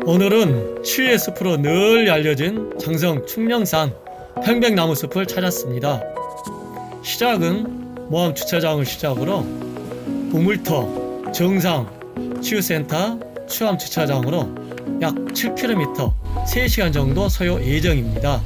오늘은 치유의 숲으로 널리 알려진 장성 충령산 편백나무 숲을 찾았습니다. 시작은 모암 주차장을 시작으로 우물터, 정상, 치유센터, 추암 주차장으로 약 7km, 3시간 정도 소요 예정입니다.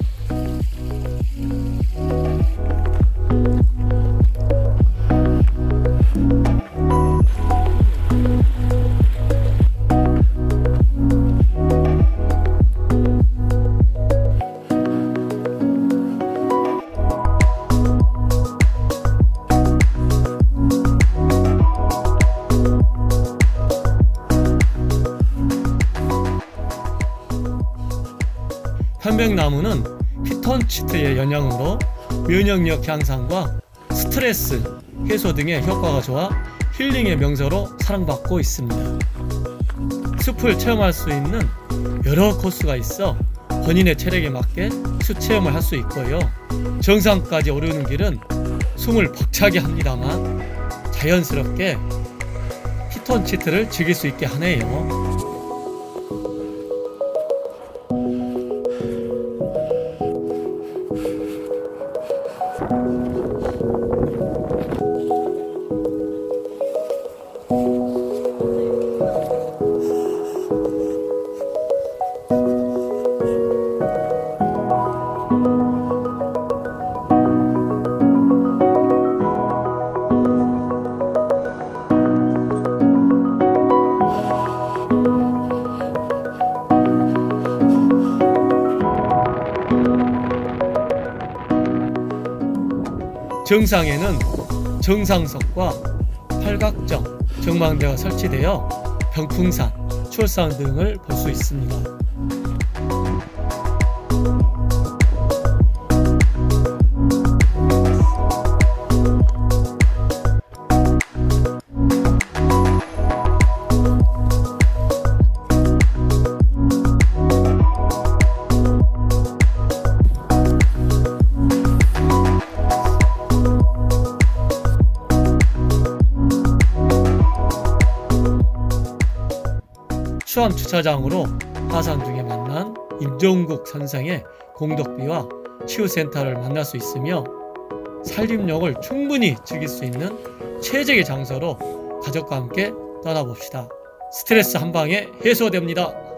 편백나무는 피톤치드의 영향으로 면역력 향상과 스트레스 해소 등의 효과가 좋아 힐링의 명소로 사랑받고 있습니다. 숲을 체험할 수 있는 여러 코스가 있어 본인의 체력에 맞게 숲 체험을 할 수 있고요. 정상까지 오르는 길은 숨을 벅차게 합니다만 자연스럽게 피톤치드를 즐길 수 있게 하네요. 정상에는 정상석과 팔각정, 전망대가 설치되어 병풍산, 출산 등을 볼 수 있습니다. 추암 주차장으로 하산 중에 만난 임종국 선생의 공덕비와 치유센터를 만날 수 있으며 산림욕을 충분히 즐길 수 있는 최적의 장소로 가족과 함께 떠나봅시다. 스트레스 한 방에 해소됩니다.